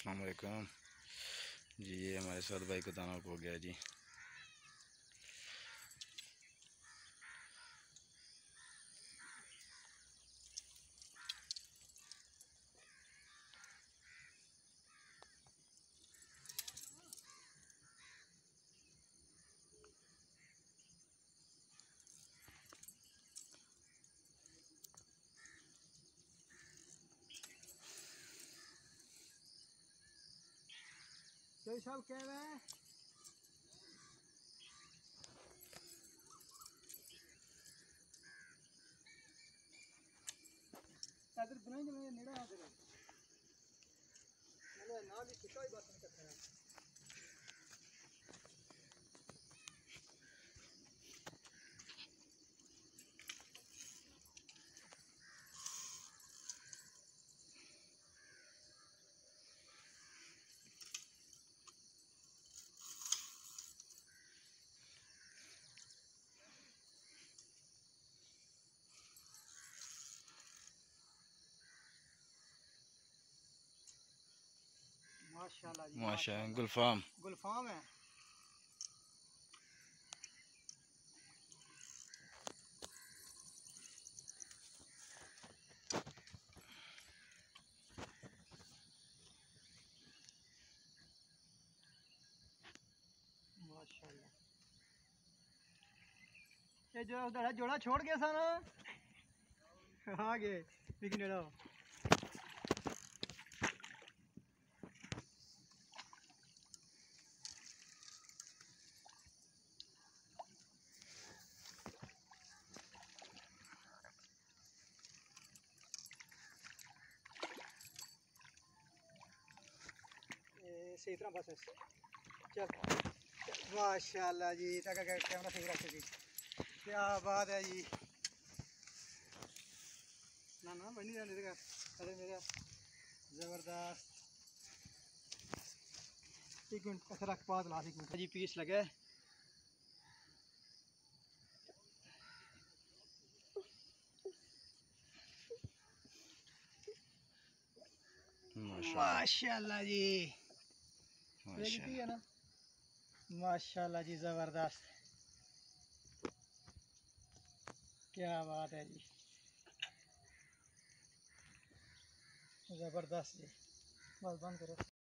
अस्सलाम वालेकुम जी। ये हमारे साथ भाई को दाना हो गया जी। साहब कह रहे हैं अगर बनाएंगे ना नेड़ा आ जाएगा मतलब ना भी कितना ही बात नहीं करता है। माशाल्लाह जी, माशाल्लाह गुलफाम गुलफाम है। माशाल्लाह ये जो उधर जोड़ा छोड़ गया था ना आ गए लेकिन सही तरह बस चल माशाल्लाह जी तक कैमरा सही रखे जी। क्या बात है जी। ना ना बनी जाने देगा। अरे मेरा ज़बरदस्त। एक मिनट ऐसा रख पास ला 1 मिनट जी पीस लगे। माशाल्लाह जी है ना। माशाल्लाह जी ज़बरदस्त। क्या बात है जी ज़बरदस्त जी। बस बंद करो।